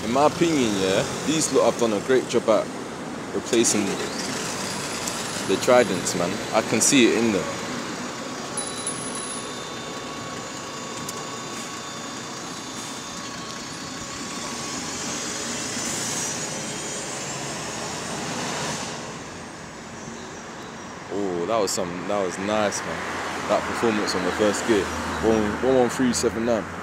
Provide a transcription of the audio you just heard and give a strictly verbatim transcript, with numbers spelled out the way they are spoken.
In my opinion, yeah, these lot have done a great job at replacing the tridents, man. I can see it in them. Oh, that was some, that was nice, man. That performance on the first gear. one one three seven nine.